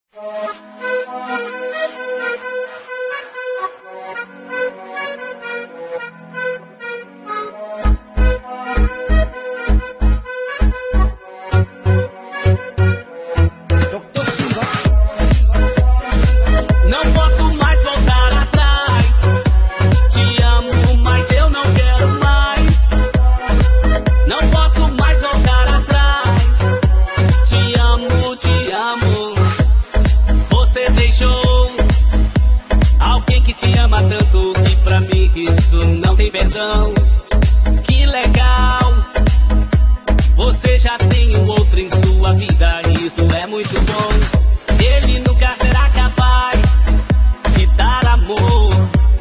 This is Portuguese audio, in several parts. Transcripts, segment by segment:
Que legal, você já tem um outro em sua vida, isso é muito bom. Ele nunca será capaz de dar amor,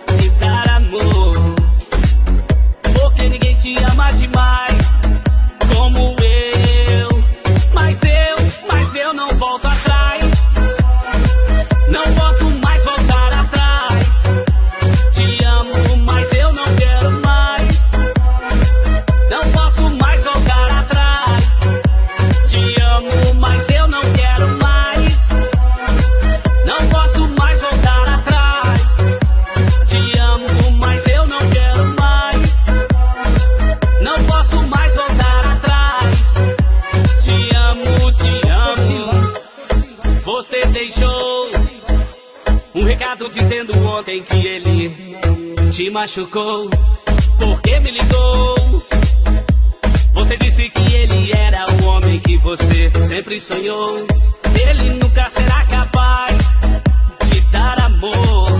porque ninguém te ama demais como eu. Mas eu não volto atrás, não posso mais voltar atrás. Te amo, mas eu não quero mais. Não posso mais voltar atrás. Te amo, mas eu não quero mais. Não posso mais voltar atrás. Te amo, mas eu não quero mais. Não posso mais voltar atrás. Te amo, te amo. Você deixou um recado dizendo ontem que ele te machucou, porque me ligou. Você disse que ele era o homem que você sempre sonhou. Ele nunca será capaz de dar amor,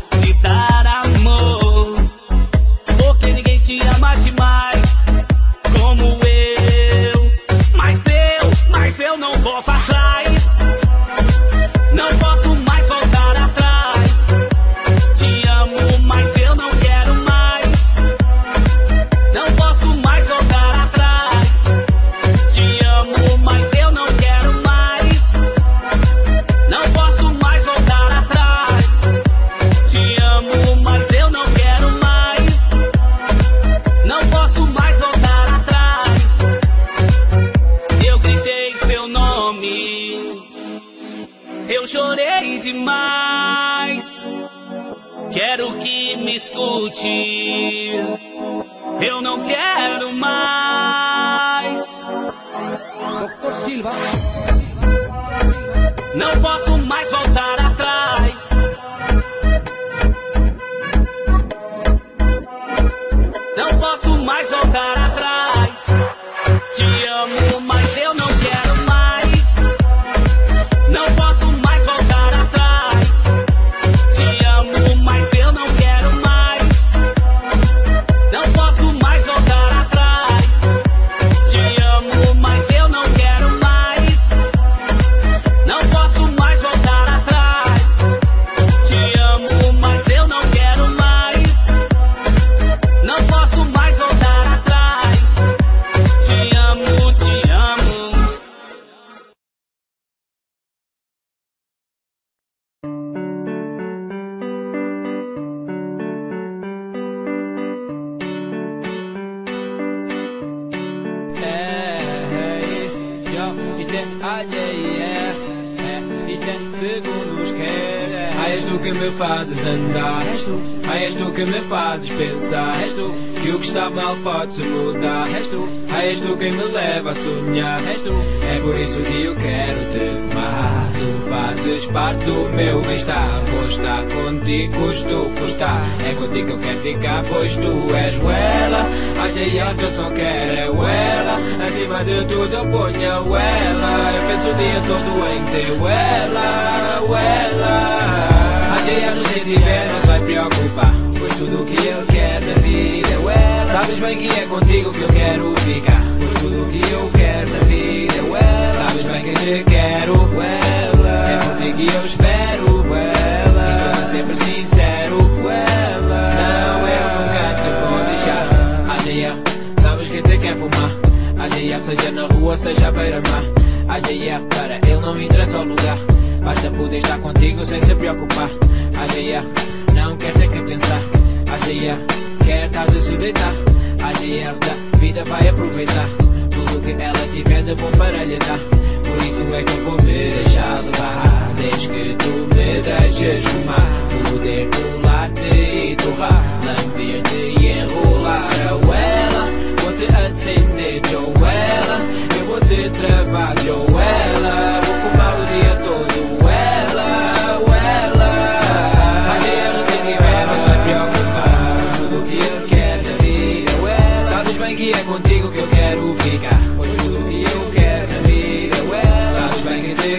porque ninguém te ama demais como eu. Mas eu não volto atrás. Não posso mais voltar atrás. Te amo, mas eu não quero mais. Não posso mais voltar atrás. Te amo, mas eu não quero mais. Não posso mais voltar atrás. Te amo, mas eu não quero mais. Não posso mais voltar atrás. Eu gritei seu nome, eu chorei demais. Quero que me escute, eu não quero mais. Dr. Silva. Não posso mais voltar atrás. Não posso mais voltar atrás. Te amo, mas eu não quero mais. Não posso mais voltar atrás. Te amo, mas eu não quero mais. Não posso mais voltar atrás. Te amo, mas eu não quero mais. Não posso mais voltar atrás. Te amo, mas eu não quero mais. Não posso mais voltar atrás. Te amo, te amo. Isto é AJR, isto é segundos que é. Ai, és tu que me fazes andar, és tu. Ai, és tu que me fazes pensar, és tu. Que o que está mal pode-se mudar, és tu. Ai, és tu quem me leva a sonhar, és tu. É por isso que eu quero te amar. Tu fazes parte do meu bem-estar. Vou estar contigo, custo o que custar. É contigo que eu quero ficar, pois tu és o ela. AJR, eu só quero é o ela. Acima de tudo eu ponho o ela. Eu penso o dia todo em ter o ela, o ela. AJR se tiver não se vai preocupar, pois tudo o que ele quer na vida é o ela. Sabes bem que é contigo que eu quero ficar, pois tudo o que eu quero na vida é o ela. Sabes bem que te quero, o ela. É por ti que eu espero, o ela. E sou sempre sincero, o ela. Não, eu nunca te vou deixar. AJR, sabes que te quer fumar. AJR, seja na rua, seja à beira-mar. AJR, para ele não me interessa o lugar. Basta poder estar contigo sem se preocupar. AJR, não quer ter que pensar. AJR, quer estar de se deitar. AJR, da vida vai aproveitar tudo que ela tiver de bom para lhe dar. Por isso é que eu vou me deixar levar. Desde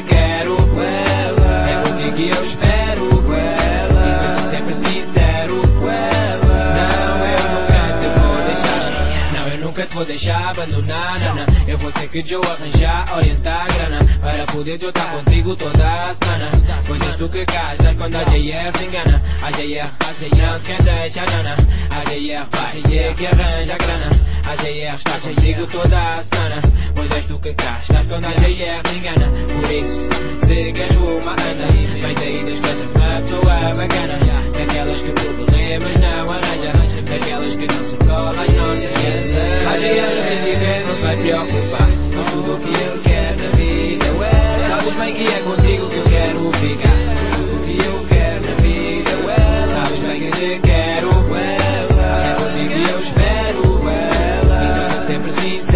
quero ela, é porque que eu espero ela, e sou sempre sincero ela. Não, eu nunca te vou deixar, não, eu nunca te vou deixar abandonar, nana. Eu vou ter que eu arranjar, orientar grana, para poder eu estar contigo toda a semana. Pois és tu que casas quando a JR se engana. A JR não te quer deixar, nana. A JR vai que arranja grana. A JR está contigo toda a semana. Pois és tu que casas quando a JR se engana. Por isso, se queres uma anda, vem daí das costas uma pessoa bacana. Daquelas que problemas não arranja, daquelas que não se cola às nossas casas. A JR se diga, não se vai preocupar, pois tudo o que ele quer na vida é ela. Sabes bem que é contigo que eu quero ficar, pois tudo o que eu quero na vida é ela. Sabes bem que te quero ela, é contigo que eu espero ela, e sou sempre sincero.